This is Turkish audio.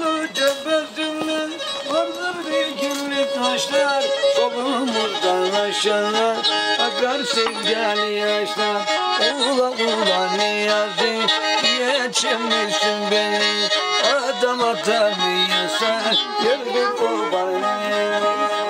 Yolu tepesinde vardır dikili taşlar, solumuzdan aşağı akar sevdali yaşlar. Ula ula Niyazi, geçirmişsin beni, adam atamıyorsa yürü kurbanı.